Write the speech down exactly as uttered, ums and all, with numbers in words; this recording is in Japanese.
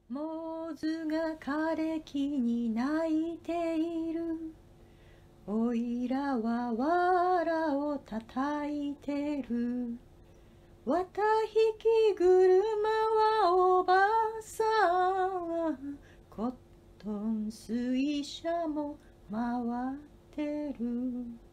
モズが枯れ木に泣いている。おいらは藁を叩いてる。綿引き車はおばさん。コットン水車も回ってる。